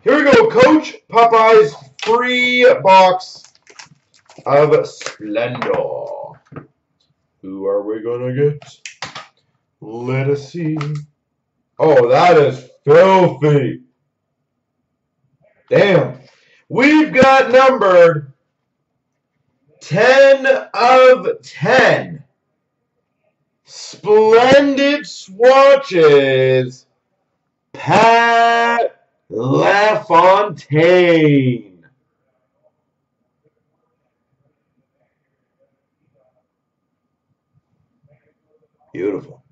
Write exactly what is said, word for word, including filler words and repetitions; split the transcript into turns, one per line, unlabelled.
Here we go, Coach Popeye's free box of Splendor. Who are we gonna get? Let us see. Oh, that is filthy. Damn. We've got numbered ten of ten. Splendid swatches. Pat LaFontaine. Beautiful.